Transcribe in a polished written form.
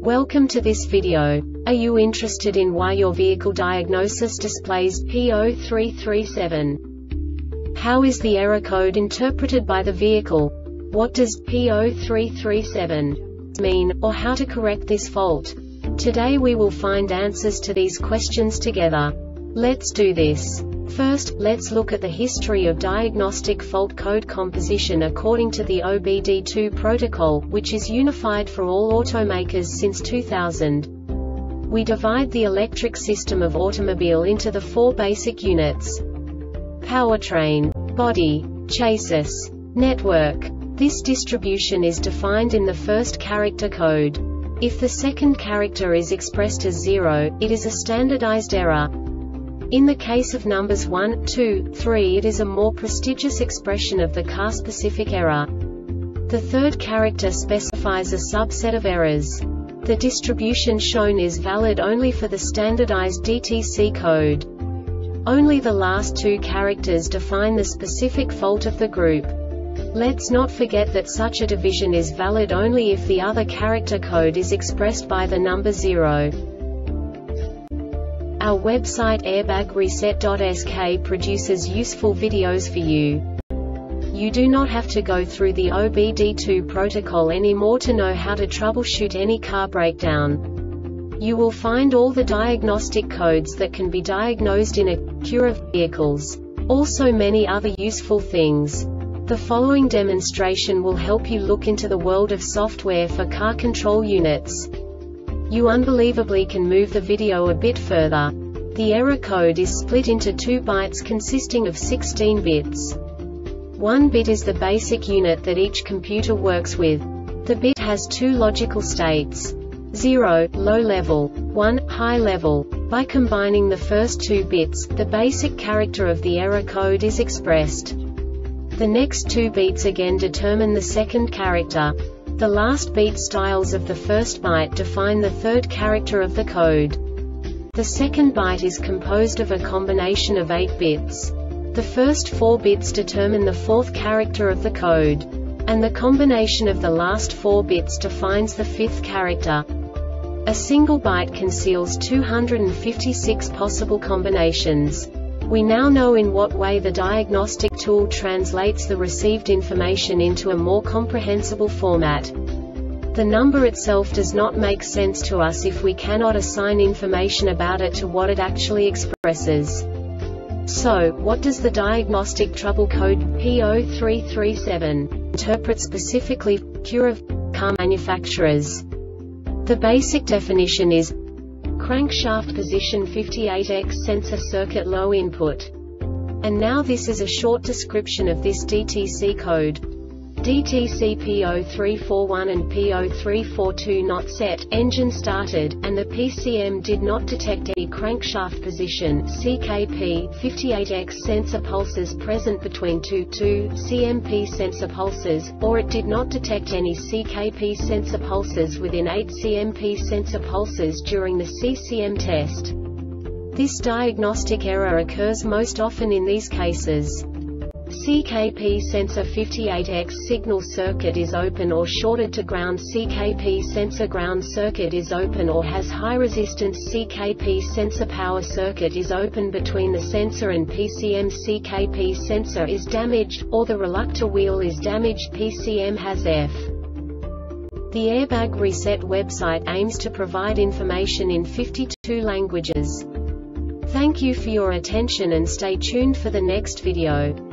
Welcome to this video. Are you interested in why your vehicle diagnosis displays P0337? How is the error code interpreted by the vehicle? What does P0337 mean, or how to correct this fault? Today we will find answers to these questions together. Let's do this. First, let's look at the history of diagnostic fault code composition according to the OBD2 protocol, which is unified for all automakers since 2000. We divide the electric system of automobile into the four basic units: powertrain, body, chassis, network. This distribution is defined in the first character code. If the second character is expressed as 0, it is a standardized error. In the case of numbers 1, 2, 3, it is a more prestigious expression of the car-specific error. The third character specifies a subset of errors. The distribution shown is valid only for the standardized DTC code. Only the last two characters define the specific fault of the group. Let's not forget that such a division is valid only if the other character code is expressed by the number 0. Our website airbagreset.sk produces useful videos for you. You do not have to go through the OBD2 protocol anymore to know how to troubleshoot any car breakdown. You will find all the diagnostic codes that can be diagnosed in Acura vehicles. Also many other useful things. The following demonstration will help you look into the world of software for car control units. You unbelievably can move the video a bit further. The error code is split into 2 bytes consisting of 16 bits. 1 bit is the basic unit that each computer works with. The bit has 2 logical states: 0, low level, 1, high level. By combining the first 2 bits, the basic character of the error code is expressed. The next 2 beats again determine the second character. The last beat styles of the first byte define the third character of the code. The second byte is composed of a combination of 8 bits. The first 4 bits determine the fourth character of the code. And the combination of the last 4 bits defines the fifth character. A single byte conceals 256 possible combinations. We now know in what way the diagnostic tool translates the received information into a more comprehensible format. The number itself does not make sense to us if we cannot assign information about it to what it actually expresses. So, what does the diagnostic trouble code P0337 interpret specifically for Acura car manufacturers? The basic definition is crankshaft position 58X sensor circuit low input. And now this is a short description of this DTC code. DTC P0341 and P0342 not set, engine started, and the PCM did not detect any crankshaft position CKP 58X sensor pulses present between 2 CMP sensor pulses, or it did not detect any CKP sensor pulses within 8 CMP sensor pulses during the CCM test. This diagnostic error occurs most often in these cases: CKP sensor 58X signal circuit is open or shorted to ground. CKP sensor ground circuit is open or has high resistance. CKP sensor power circuit is open between the sensor and PCM. CKP sensor is damaged, or the reluctor wheel is damaged. PCM has F. The Airbag Reset website aims to provide information in 52 languages. Thank you for your attention and stay tuned for the next video.